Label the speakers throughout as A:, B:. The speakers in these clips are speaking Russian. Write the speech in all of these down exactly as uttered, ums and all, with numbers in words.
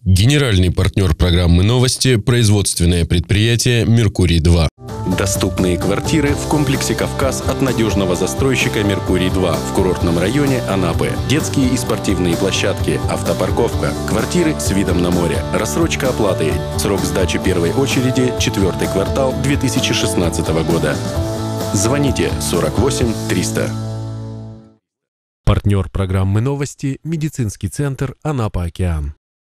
A: Генеральный партнер программы «Новости» – производственное предприятие «Меркурий-два».
B: Доступные квартиры в комплексе «Кавказ» от надежного застройщика «Меркурий-два» в курортном районе Анапы. Детские и спортивные площадки, автопарковка, квартиры с видом на море, рассрочка оплаты. Срок сдачи первой очереди – четвертый квартал две тысячи шестнадцатого года. Звоните сорок восемь триста.
A: Партнер программы «Новости» – медицинский центр «Анапа-Океан».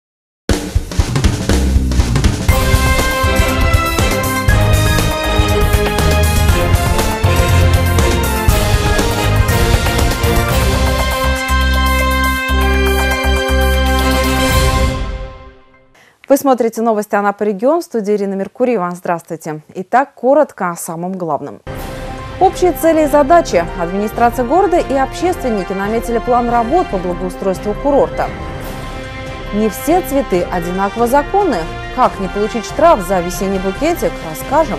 C: Вы смотрите новости Анапа регион, в студии Ирина Меркурьева. Здравствуйте. Итак, коротко о самом главном. Общие цели и задачи. Администрация города и общественники наметили план работ по благоустройству курорта. Не все цветы одинаково законны. Как не получить штраф за весенний букетик, расскажем.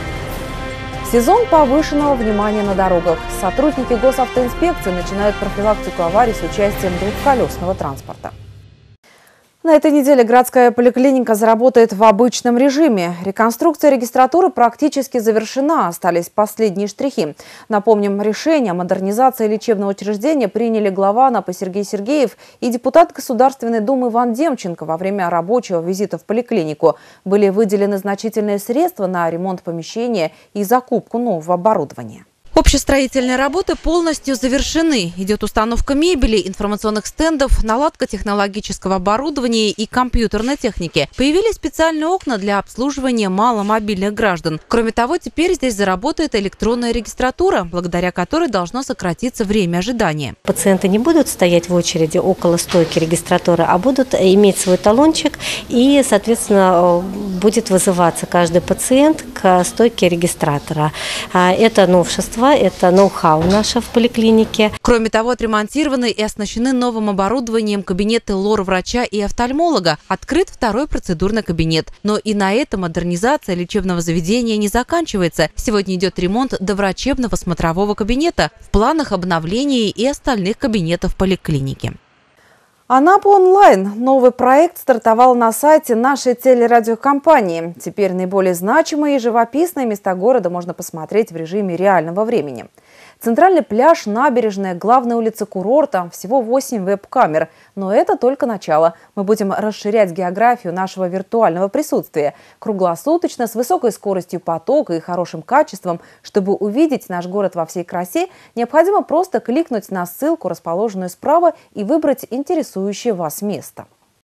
C: Сезон повышенного внимания на дорогах. Сотрудники госавтоинспекции начинают профилактику аварий с участием двухколесного транспорта. На этой неделе городская поликлиника заработает в обычном режиме. Реконструкция регистратуры практически завершена, остались последние штрихи. Напомним, решение о модернизации лечебного учреждения приняли глава Анапы Сергей Сергеев и депутат Государственной Думы Иван Демченко во время рабочего визита в поликлинику. Были выделены значительные средства на ремонт помещения и закупку нового оборудования.
D: Общестроительные работы полностью завершены. Идет установка мебели, информационных стендов, наладка технологического оборудования и компьютерной техники. Появились специальные окна для обслуживания маломобильных граждан. Кроме того, теперь здесь заработает электронная регистратура, благодаря которой должно сократиться время ожидания.
E: Пациенты не будут стоять в очереди около стойки регистратуры, а будут иметь свой талончик, и, соответственно, будет вызываться каждый пациент к стойке регистратора. Это новшество. Это ноу-хау наше в поликлинике.
D: Кроме того, отремонтированы и оснащены новым оборудованием кабинеты лор-врача и офтальмолога. Открыт второй процедурный кабинет. Но и на этом модернизация лечебного заведения не заканчивается. Сегодня идет ремонт доврачебного смотрового кабинета. В планах обновления и остальных кабинетов поликлиники.
C: Анапа онлайн. Новый проект стартовал на сайте нашей телерадиокомпании. Теперь наиболее значимые и живописные места города можно посмотреть в режиме реального времени. Центральный пляж, набережная, главная улица курорта. Всего восемь веб-камер. Но это только начало. Мы будем расширять географию нашего виртуального присутствия. Круглосуточно, с высокой скоростью потока и хорошим качеством. Чтобы увидеть наш город во всей красе, необходимо просто кликнуть на ссылку, расположенную справа, и выбрать интересующее вас место.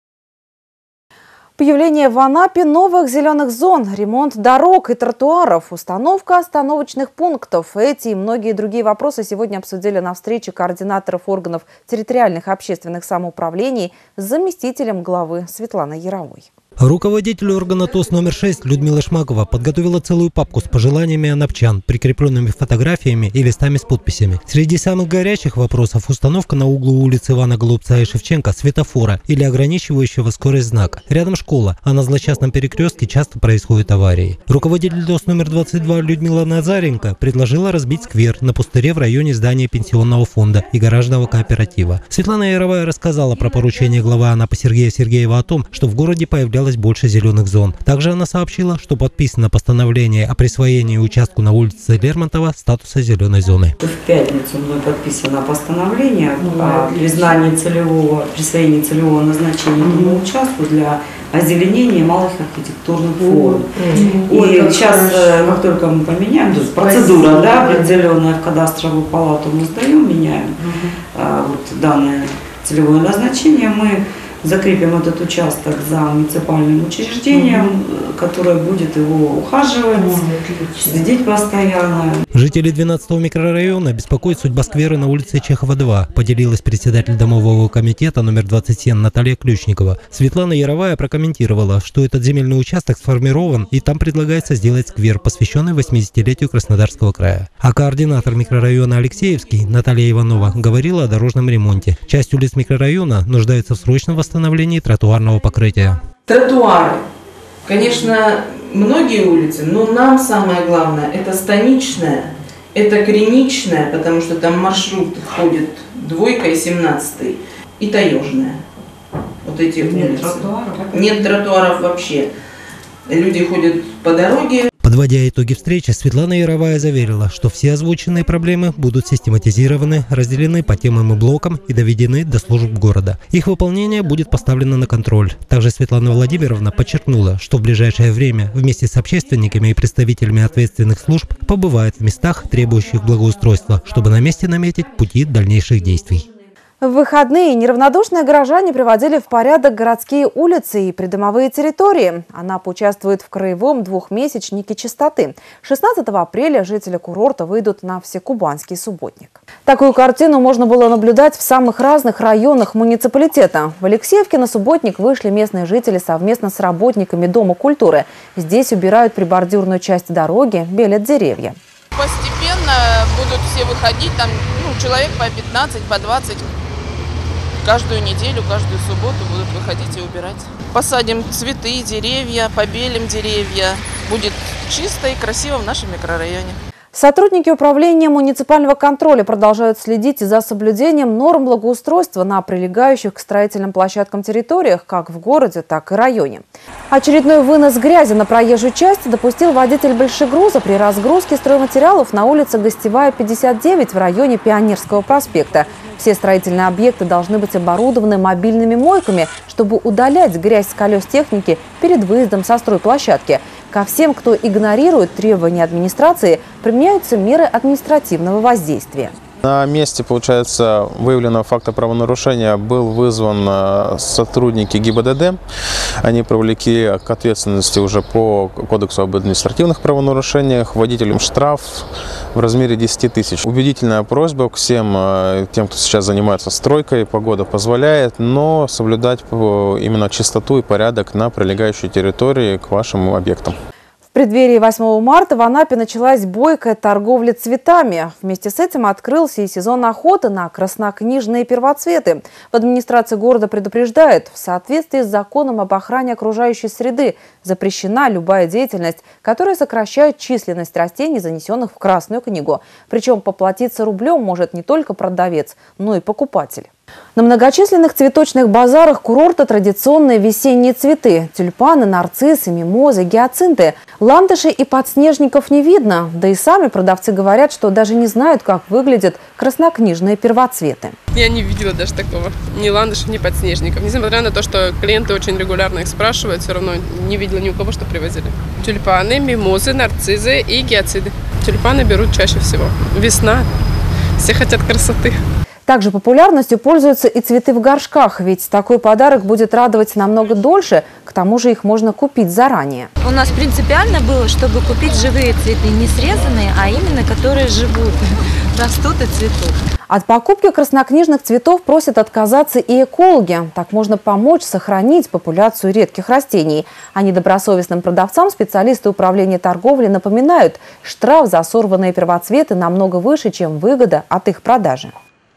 C: Появление в Анапе новых зеленых зон, ремонт дорог и тротуаров, установка остановочных пунктов. Эти и многие другие вопросы сегодня обсудили на встрече координаторов органов территориальных общественных самоуправлений с заместителем главы Светланой Яровой.
F: Руководитель органа ТОС номер шесть Людмила Шмакова подготовила целую папку с пожеланиями анапчан, прикрепленными фотографиями и листами с подписями. Среди самых горячих вопросов – установка на углу улиц Ивана Голубца и Шевченко светофора или ограничивающего скорость знака. Рядом школа, а на злосчастном перекрестке часто происходят аварии. Руководитель ТОС номер двадцать два Людмила Назаренко предложила разбить сквер на пустыре в районе здания пенсионного фонда и гаражного кооператива. Светлана Яровая рассказала про поручение главы Анапы Сергея Сергеева о том, что в городе появлялось больше зеленых зон. Также она сообщила, что подписано постановление о присвоении участку на улице Лермонтова статуса зеленой зоны.
G: В пятницу мной подписано постановление о признании целевого, присвоении целевого назначения этому участку для озеленения малых архитектурных форм. И Ой, сейчас, хорошо. Как только мы поменяем, то есть процедура, да, определенная в кадастровую палату мы сдаем, меняем а, вот данное целевое назначение, мы закрепим этот участок за муниципальным учреждением, угу. которое будет его ухаживать, угу, следить постоянно.
F: Жители двенадцатого микрорайона беспокоит судьба сквера на улице Чехова два, поделилась председатель домового комитета номер двадцать семь Наталья Ключникова. Светлана Яровая прокомментировала, что этот земельный участок сформирован, и там предлагается сделать сквер, посвященный восьмидесятилетию Краснодарского края. А координатор микрорайона Алексеевский Наталья Иванова говорила о дорожном ремонте. Часть улиц микрорайона нуждается в срочном восстановлении тротуарного покрытия.
H: Тротуары. Конечно, многие улицы, но нам самое главное – это станичная, это криничная, потому что там маршрут ходит двойка и семнадцатый, и таежная. Вот эти
G: Нет
H: улицы.
G: тротуаров.
H: Нет тротуаров вообще. Люди ходят по дороге.
F: Подводя итоги встречи, Светлана Яровая заверила, что все озвученные проблемы будут систематизированы, разделены по темам и блокам и доведены до служб города. Их выполнение будет поставлено на контроль. Также Светлана Владимировна подчеркнула, что в ближайшее время вместе с общественниками и представителями ответственных служб побывает в местах, требующих благоустройства, чтобы на месте наметить пути дальнейших действий.
C: В выходные неравнодушные горожане приводили в порядок городские улицы и придомовые территории. Анапа участвует в краевом двухмесячнике чистоты. шестнадцатого апреля жители курорта выйдут на всекубанский субботник. Такую картину можно было наблюдать в самых разных районах муниципалитета. В Алексеевке на субботник вышли местные жители совместно с работниками Дома культуры. Здесь убирают прибордюрную часть дороги, белят деревья.
I: Постепенно будут все выходить, там ну, человек по пятнадцать, по двадцать. Каждую неделю, каждую субботу будут выходить и убирать. Посадим цветы, деревья, побелим деревья. Будет чисто и красиво в нашем микрорайоне.
C: Сотрудники управления муниципального контроля продолжают следить за соблюдением норм благоустройства на прилегающих к строительным площадкам территориях, как в городе, так и районе. Очередной вынос грязи на проезжую часть допустил водитель большегруза при разгрузке стройматериалов на улице Гостевая, пятьдесят девять в районе Пионерского проспекта. Все строительные объекты должны быть оборудованы мобильными мойками, чтобы удалять грязь с колес техники перед выездом со стройплощадки. Ко всем, кто игнорирует требования администрации, применяются меры административного воздействия.
J: На месте, получается, выявленного факта правонарушения был вызван сотрудники ГИБДД. Они привлекли к ответственности уже по Кодексу об административных правонарушениях. Водителям штраф в размере десяти тысяч. Убедительная просьба к всем тем, кто сейчас занимается стройкой. Погода позволяет, но соблюдать именно чистоту и порядок на прилегающей территории к вашим объектам.
C: В преддверии восьмого марта в Анапе началась бойкая торговля цветами. Вместе с этим открылся и сезон охоты на краснокнижные первоцветы. В администрации города предупреждают, в соответствии с законом об охране окружающей среды запрещена любая деятельность, которая сокращает численность растений, занесенных в Красную книгу. Причем поплатиться рублем может не только продавец, но и покупатель. На многочисленных цветочных базарах курорта традиционные весенние цветы – тюльпаны, нарциссы, мимозы, гиацинты. Ландышей и подснежников не видно, да и сами продавцы говорят, что даже не знают, как выглядят краснокнижные первоцветы.
K: Я не видела даже такого, ни ландышей, ни подснежников. Несмотря на то, что клиенты очень регулярно их спрашивают, все равно не видела ни у кого, что привозили. Тюльпаны, мимозы, нарциссы и гиациды. Тюльпаны берут чаще всего. Весна, все хотят красоты.
C: Также популярностью пользуются и цветы в горшках, ведь такой подарок будет радовать намного дольше, к тому же их можно купить заранее.
L: У нас принципиально было, чтобы купить живые цветы, не срезанные, а именно которые живут, растут и цветут.
C: От покупки краснокнижных цветов просят отказаться и экологи. Так можно помочь сохранить популяцию редких растений. А недобросовестным продавцам специалисты управления торговли напоминают, штраф за сорванные первоцветы намного выше, чем выгода от их продажи.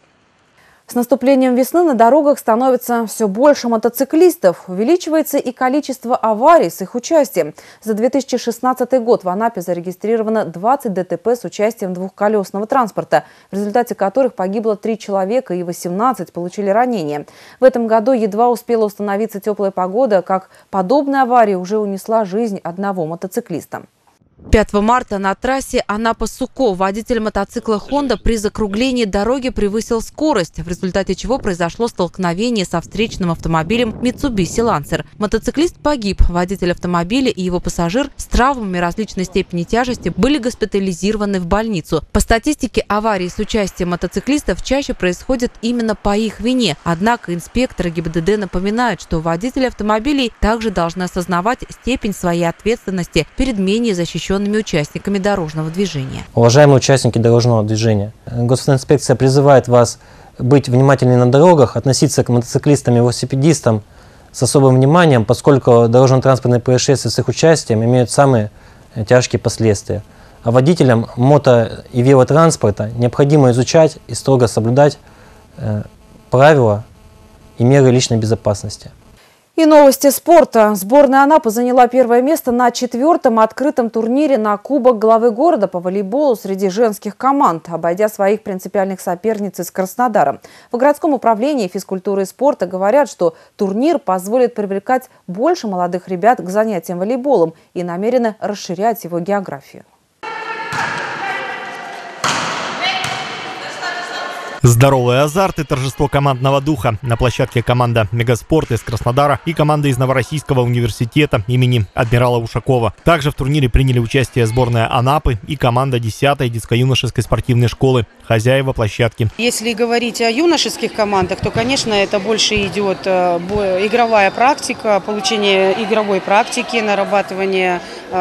C: С наступлением весны на дорогах становится все больше мотоциклистов. Увеличивается и количество аварий с их участием. За две тысячи шестнадцатый год в Анапе зарегистрировано двадцать ДТП с участием двухколесного транспорта, в результате которых погибло три человека и восемнадцать получили ранения. В этом году едва успела установиться теплая погода, как подобная авария уже унесла жизнь одного мотоциклиста.
D: пятого марта на трассе Анапа-Суко водитель мотоцикла «Хонда» при закруглении дороги превысил скорость, в результате чего произошло столкновение со встречным автомобилем Mitsubishi Lancer. Мотоциклист погиб, водитель автомобиля и его пассажир с травмами различной степени тяжести были госпитализированы в больницу. По статистике, аварии с участием мотоциклистов чаще происходят именно по их вине. Однако инспекторы ГИБДД напоминают, что водители автомобилей также должны осознавать степень своей ответственности перед менее защищенными участниками дорожного движения.
M: Уважаемые участники дорожного движения, госинспекция призывает вас быть внимательнее на дорогах, относиться к мотоциклистам и велосипедистам с особым вниманием, поскольку дорожно-транспортные происшествия с их участием имеют самые тяжкие последствия. А водителям мото- и велотранспорта необходимо изучать и строго соблюдать э, правила и меры личной безопасности.
C: И новости спорта. Сборная Анапы заняла первое место на четвертом открытом турнире на Кубок главы города по волейболу среди женских команд, обойдя своих принципиальных соперниц из Краснодара. В городском управлении физкультуры и спорта говорят, что турнир позволит привлекать больше молодых ребят к занятиям волейболом и намерены расширять его географию.
N: Здоровый азарт и торжество командного духа. На площадке команда «Мегаспорт» из Краснодара и команда из Новороссийского университета имени адмирала Ушакова. Также в турнире приняли участие сборная Анапы и команда десятой детско-юношеской спортивной школы, хозяева площадки.
O: Если говорить о юношеских командах, то, конечно, это больше идет игровая практика, получение игровой практики, нарабатывание,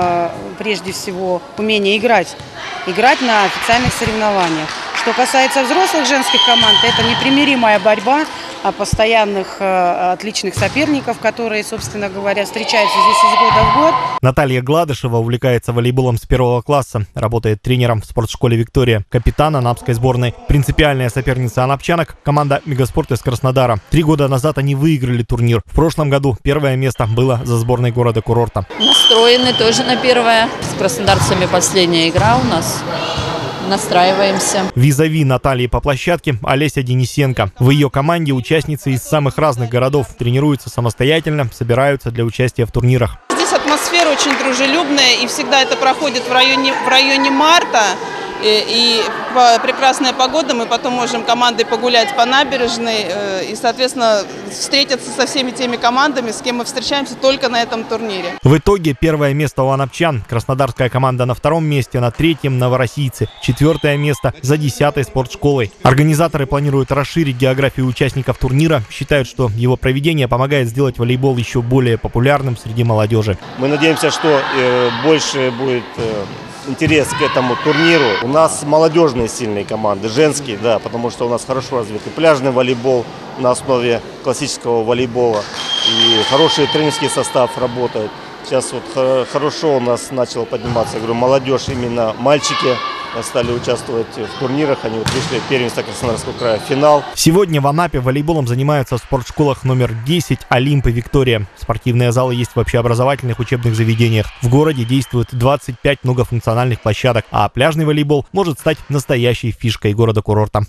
O: прежде всего, умения играть. Играть на официальных соревнованиях. Что касается взрослых женских команд, это непримиримая борьба постоянных отличных соперников, которые, собственно говоря, встречаются здесь из года в год.
N: Наталья Гладышева увлекается волейболом с первого класса, работает тренером в спортшколе «Виктория», капитан анапской сборной. Принципиальная соперница анапчанок – команда «Мегаспорт» из Краснодара. Три года назад они выиграли турнир. В прошлом году первое место было за сборной города-курорта.
P: Настроены тоже на первое. С краснодарцами последняя игра у нас. Настраиваемся.
N: Визави Натальи по площадке Олеся Денисенко. В ее команде участницы из самых разных городов. Тренируются самостоятельно, собираются для участия в турнирах.
I: Здесь атмосфера очень дружелюбная, и всегда это проходит в районе, в районе марта. И, и прекрасная погода, мы потом можем командой погулять по набережной э, и, соответственно, встретиться со всеми теми командами, с кем мы встречаемся только на этом турнире.
N: В итоге первое место у анапчан. Краснодарская команда на втором месте, на третьем новороссийцы. Четвертое место за десятой спортшколой. Организаторы планируют расширить географию участников турнира. Считают, что его проведение помогает сделать волейбол еще более популярным среди молодежи.
Q: Мы надеемся, что э, больше будет... Э... интерес к этому турниру. У нас молодежные сильные команды, женские, да, потому что у нас хорошо развитый пляжный волейбол на основе классического волейбола. И хороший тренерский состав работает. Сейчас вот хорошо у нас начало подниматься, я говорю, молодежь, именно мальчики стали участвовать в турнирах, они вот вышли в первенство Краснодарского края, финал.
N: Сегодня в Анапе волейболом занимаются в спортшколах номер десять, Олимп и Виктория. Спортивные залы есть в общеобразовательных учебных заведениях. В городе действует двадцать пять многофункциональных площадок, а пляжный волейбол может стать настоящей фишкой города-курорта.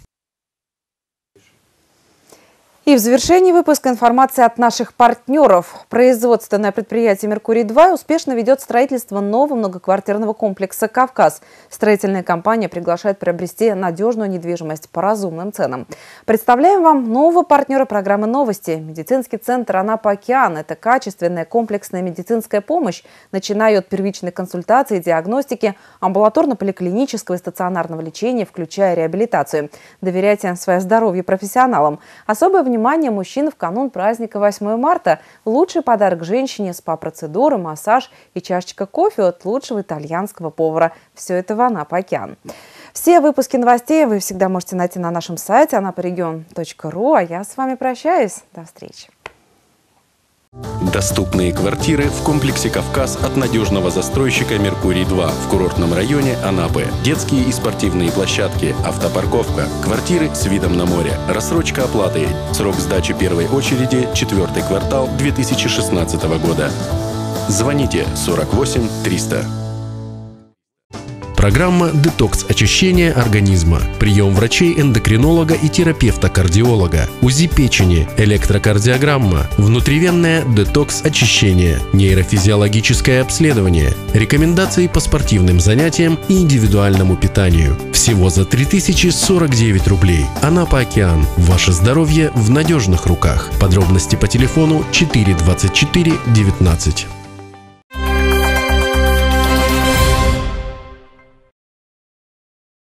C: И в завершении выпуска информация от наших партнеров. Производственное предприятие «Меркурий-два» успешно ведет строительство нового многоквартирного комплекса «Кавказ». Строительная компания приглашает приобрести надежную недвижимость по разумным ценам. Представляем вам нового партнера программы «Новости». Медицинский центр «Анапа-Океан». Это качественная комплексная медицинская помощь, начиная от первичной консультации и диагностики, амбулаторно-поликлинического и стационарного лечения, включая реабилитацию. Доверяйте свое здоровье профессионалам. Особое внимание Внимание мужчин в канун праздника восьмого марта. Лучший подарок женщине – спа-процедуры, массаж и чашечка кофе от лучшего итальянского повара. Все это в Анапа-Океан. Все выпуски новостей вы всегда можете найти на нашем сайте анапарегион точка ру. А я с вами прощаюсь. До встречи.
B: Доступные квартиры в комплексе «Кавказ» от надежного застройщика «Меркурий-два» в курортном районе Анапы. Детские и спортивные площадки, автопарковка, квартиры с видом на море, рассрочка оплаты. Срок сдачи первой очереди – четвертый квартал две тысячи шестнадцатого года. Звоните сорок восемь триста.
A: Программа «Детокс» очищения организма. Прием врачей-эндокринолога и терапевта-кардиолога. УЗИ печени, электрокардиограмма, внутривенное детокс-очищение, нейрофизиологическое обследование, рекомендации по спортивным занятиям и индивидуальному питанию. Всего за три тысячи сорок девять рублей. Анапа-Океан. Ваше здоровье в надежных руках. Подробности по телефону четыре двадцать четыре девятнадцать.